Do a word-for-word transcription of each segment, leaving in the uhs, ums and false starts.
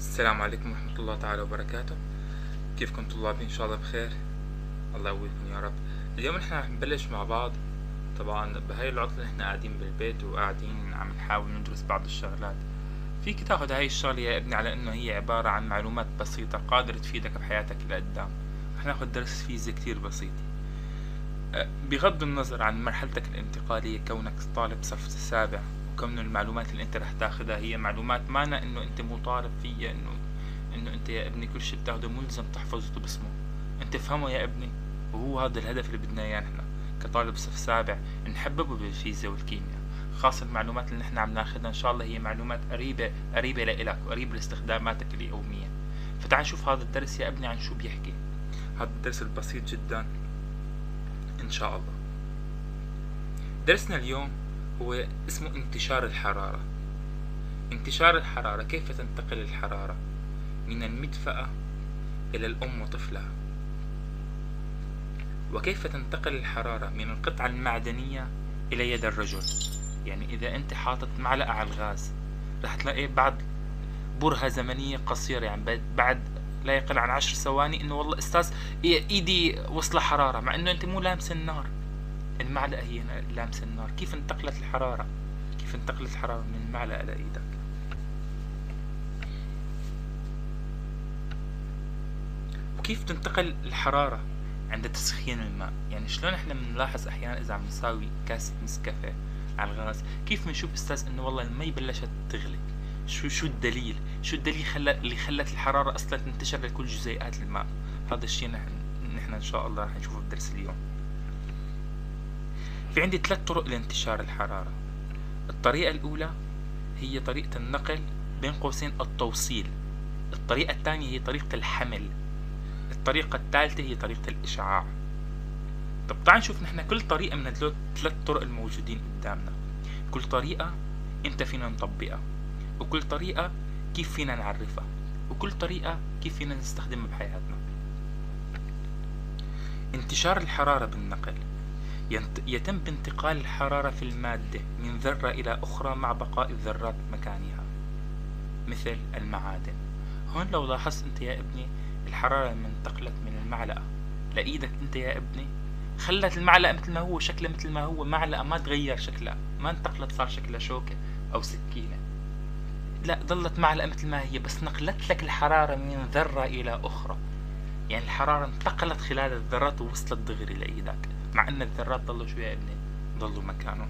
السلام عليكم ورحمة الله تعالى وبركاته. كيفكم طلابي؟ إن شاء الله بخير. الله يقويكم يا رب. اليوم نحن رح نبلش مع بعض. طبعا بهاي العطلة نحن قاعدين بالبيت وقاعدين عم نحاول ندرس بعض الشغلات. فيك تاخد هاي الشغلة يا ابني على انه هي عبارة عن معلومات بسيطة قادرة تفيدك بحياتك لقدام. رح ناخد درس فيزياء كتير بسيط. أه، بغض النظر عن مرحلتك الانتقالية، كونك طالب صف السابع، وكون المعلومات اللي انت رح تاخدها هي معلومات معنى انه انت مطالب فيها انه انه انت يا ابني كل شي بتاخده ملزم تحفظه باسمه. انت فهمه يا ابني، وهو هذا الهدف اللي بدنا اياه نحن كطالب صف سابع، نحببه بالفيزياء والكيمياء. خاصة المعلومات اللي نحن عم ناخدها ان شاء الله هي معلومات قريبة قريبة لإلك وقريبة لاستخداماتك اليومية. فتعال نشوف هذا الدرس يا ابني عن شو بيحكي. هذا الدرس البسيط جدا ان شاء الله. درسنا اليوم هو اسمه انتشار الحرارة. انتشار الحرارة، كيف تنتقل الحرارة من المدفأة إلى الأم وطفلها، وكيف تنتقل الحرارة من القطعة المعدنية إلى يد الرجل. يعني إذا أنت حاطط معلقة على الغاز رح تلاقي بعد برهة زمنية قصيرة، يعني بعد لا يقل عن عشر ثواني إنه والله أستاذ إيدي وصل حرارة، مع إنه أنت مو لامس النار. المعلقة هي لامس النار. كيف انتقلت الحرارة؟ كيف انتقلت الحرارة من المعلقة إلى إيدك؟ وكيف تنتقل الحرارة عند تسخين الماء؟ يعني شلون احنا بنلاحظ احيانا اذا عم نساوي كاسة نسكافيه على الغاز، كيف بنشوف استاذ انه والله المي بلشت تغلي؟ شو شو الدليل؟ شو الدليل خلى اللي خلت الحرارة اصلا تنتشر لكل جزيئات الماء؟ هذا الشيء نحن نحن ان شاء الله رح نشوفه بدرس اليوم. في عندي ثلاث طرق لانتشار الحرارة. الطريقة الأولى هي طريقة النقل بين قوسين التوصيل. الطريقة الثانية هي طريقة الحمل. الطريقة الثالثة هي طريقة الإشعاع. طب تعال نشوف نحن كل طريقة من هدول الثلاث طرق الموجودين قدامنا. كل طريقة امتى فينا نطبقها، وكل طريقة كيف فينا نعرفها، وكل طريقة كيف فينا نستخدمها بحياتنا. انتشار الحرارة بالنقل يتم بانتقال الحرارة في المادة من ذرة إلى أخرى مع بقاء الذرات مكانها، مثل المعادن. هون لو لاحظت انت يا ابني الحرارة لما انتقلت من المعلقة لإيدك انت يا ابني، خلت المعلقة مثل ما هو، شكلها مثل ما هو، معلقة ما تغير شكلها، ما انتقلت صار شكلها شوكة أو سكينة، لا ظلت معلقة مثل ما هي، بس نقلت لك الحرارة من ذرة إلى أخرى. يعني الحرارة انتقلت خلال الذرات ووصلت دغري لإيدك، مع أن الذرات ضلوا شو يا ابني؟ ضلوا مكانهم.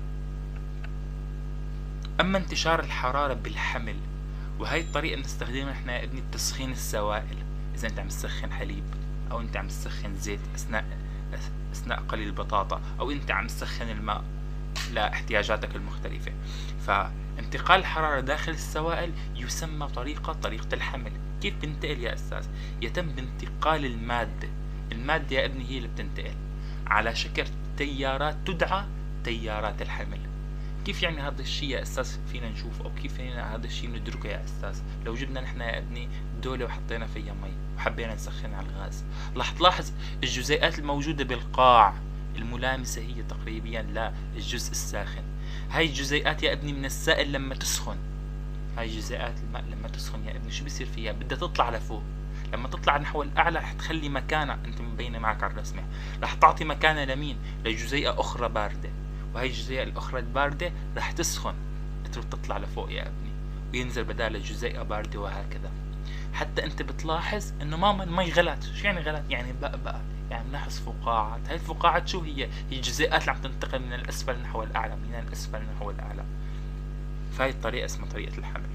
أما انتشار الحرارة بالحمل، وهي الطريقة بنستخدمها احنا يا ابني بتسخين السوائل. إذا أنت عم تسخن حليب، أو أنت عم تسخن زيت أثناء أثناء قلي البطاطا، أو أنت عم تسخن الماء لاحتياجاتك المختلفة، فانتقال الحرارة داخل السوائل يسمى طريقة طريقة الحمل. كيف بنتقل يا أستاذ؟ يتم بانتقال المادة. المادة يا ابني هي اللي بتنتقل على شكل تيارات تدعى تيارات الحمل. كيف يعني هذا الشيء يا أستاذ فينا نشوفه، أو كيف فينا هذا الشيء ندركه يا أستاذ؟ لو جبنا نحن يا ابني دولة وحطينا فيها مي وحبينا نسخن على الغاز، رح تلاحظ الجزيئات الموجودة بالقاع الملامسة هي تقريبا للجزء الساخن. هاي الجزيئات يا ابني من السائل لما تسخن، هاي جزيئات الماء لما تسخن يا ابني شو بيصير فيها؟ بدها تطلع لفوق. لما تطلع نحو الأعلى رح تخلي مكانها، أنت مبينة معك على الرسمة، رح تعطي مكانها لمين؟ لجزيئة أخرى باردة، وهي الجزيئة الأخرى الباردة رح تسخن تروح تطلع لفوق يا ابني، وينزل بدال الجزيئة باردة، وهكذا. حتى أنت بتلاحظ إنه ماما المي غلت. شو يعني غلت؟ يعني بقى يعني بنحس فقاعات. هاي الفقاعات شو هي؟ هي الجزيئات اللي عم تنتقل من الأسفل نحو الأعلى، من الأسفل نحو الأعلى. فهي الطريقة اسمها طريقة الحمل.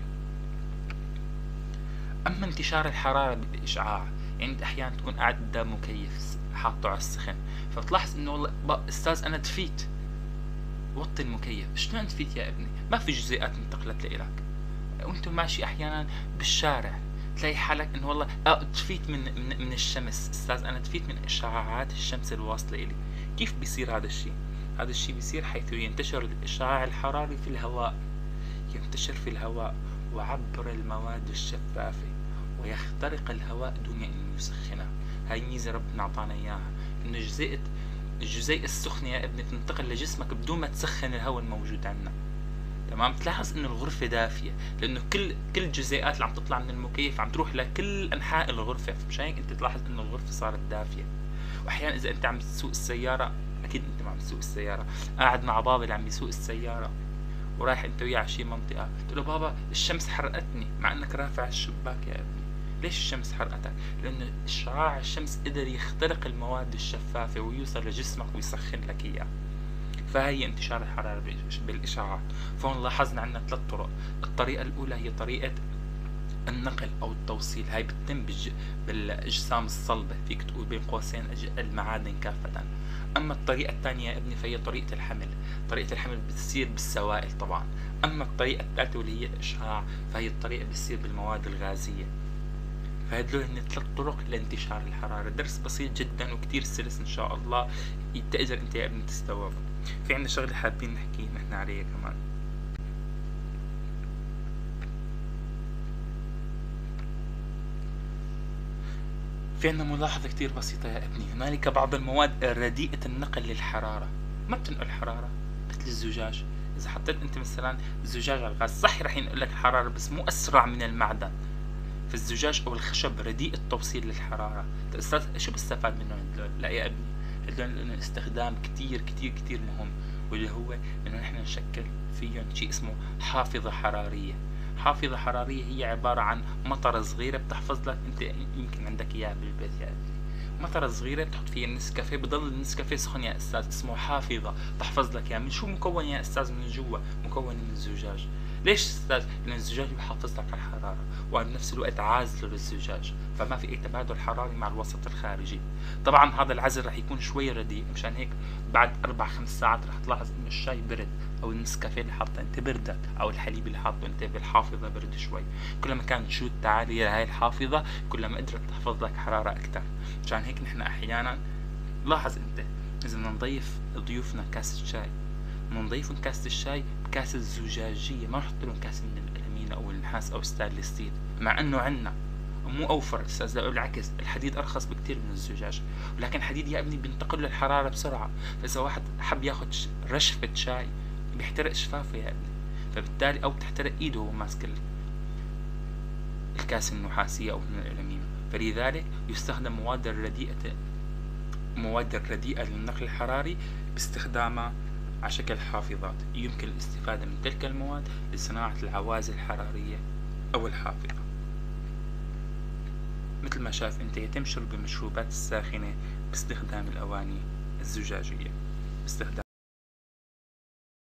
أما انتشار الحرارة بالإشعاع، يعني أنت أحيانا تكون قاعد قدام مكيف حاطه على السخن، فبتلاحظ إنه والله بقى أستاذ أنا دفيت، وطي المكيف. شلون دفيت يا ابني؟ ما في جزيئات انتقلت لإلك. وأنت ماشي أحيانا بالشارع تلاقي حالك إنه والله أه دفيت من من, من الشمس، أستاذ أنا دفيت من إشعاعات الشمس الواصلة إلي. كيف بيصير هذا الشيء؟ هذا الشيء بيصير حيث ينتشر الإشعاع الحراري في الهواء، ينتشر في الهواء وعبر المواد الشفافة، ويخترق الهواء دون أن يسخنها. هاي ميزة ربنا أعطانا إياها، إنه جزيئة الجزيء السخنة يا ابني تنتقل لجسمك بدون ما تسخن الهواء الموجود عندنا. تمام. بتلاحظ انه الغرفة دافية لانه كل كل الجزيئات اللي عم تطلع من المكيف عم تروح لكل انحاء الغرفة، فمشان هيك انت تلاحظ انه الغرفة صارت دافية. واحيانا اذا انت عم تسوق السيارة، اكيد انت ما عم تسوق السيارة، قاعد مع بابا اللي عم يسوق السيارة ورايح انت وياه على شي منطقة، تقول له بابا الشمس حرقتني، مع انك رافع الشباك يا ابني. ليش الشمس حرقتك؟ لأنه شعاع الشمس قدر يخترق المواد الشفافة ويوصل لجسمك ويسخن لك إياه. فهي انتشار الحرارة بالإشعاع. فهون لاحظنا عندنا ثلاث طرق. الطريقة الأولى هي طريقة النقل أو التوصيل، هاي بتتم بالج... بالأجسام الصلبة، فيك تقول بين قوسين المعادن كافة. أما الطريقة الثانية يا ابني فهي طريقة الحمل. طريقة الحمل بتصير بالسوائل طبعا. أما الطريقة الثالثة واللي هي الإشعاع فهي الطريقة بتصير بالمواد الغازية. فهدول هن ثلاث طرق لانتشار الحرارة. درس بسيط جدا وكتير سلس ان شاء الله تقدر انت يا ابني تستوعبه. في عندنا شغلة حابين نحكي نحن عليها كمان. في عندنا ملاحظة كتير بسيطة يا ابني. هنالك بعض المواد رديئة النقل للحرارة، ما بتنقل حرارة، مثل الزجاج. إذا حطيت أنت مثلا الزجاج على الغاز صح رح ينقل لك الحرارة بس مو أسرع من المعدن. فالزجاج او الخشب رديء التوصيل للحرارة. استاذ شو بستفاد منهم هدول؟ لا يا ابني، هدول لهم استخدام كتير كتير كتير مهم، واللي هو انه نحن نشكل فيهم شيء اسمه حافظة حرارية. حافظة حرارية هي عبارة عن مطرة صغيرة بتحفظ لك، انت يمكن عندك اياها بالبيت يا ابني، مطرة صغيرة بتحط فيها النسكافيه، بضل النسكافيه سخن يا استاذ، اسمه حافظة تحفظ لك اياه. من شو مكون يا استاذ؟ من جوا مكون من الزجاج. ليش استاذ؟ لان الزجاج بيحافظ لك على الحرارة وبنفس الوقت عازل للزجاج، فما في اي تبادل حراري مع الوسط الخارجي. طبعا هذا العزل رح يكون شوي رديء، مشان هيك بعد اربع خمس ساعات رح تلاحظ انه الشاي برد، او النسكافيه اللي حاطه انت بردك، او الحليب اللي حاطه انت بالحافظه برد شوي. كلما كانت جودة عالية لهي الحافظة كلما قدرت تحفظ لك حرارة اكثر. مشان هيك نحن احيانا لاحظ انت اذا بدنا نضيف ضيوفنا كاسة شاي، بدنا نضيفهم كاسة الشاي بكاسة زجاجية، ما نحط لهم كاسة من الألمين أو النحاس أو ستانلس ستيل، مع إنه عنا مو أوفر أستاذ، لا بالعكس الحديد أرخص بكتير من الزجاج، ولكن الحديد يا ابني بينتقل له الحرارة بسرعة، فإذا واحد حب ياخد رشفة شاي بيحترق شفافه يا ابني، فبالتالي أو بتحترق إيده وهو ماسك الكاسة النحاسية أو من الألمنيوم. فلذلك يستخدم مواد الرديئة مواد الرديئة للنقل الحراري باستخدامها على شكل حافظات. يمكن الاستفادة من تلك المواد لصناعة العوازل الحرارية أو الحافظة. مثل ما شايف انت يتم شرب المشروبات الساخنة باستخدام الأواني الزجاجية باستخدام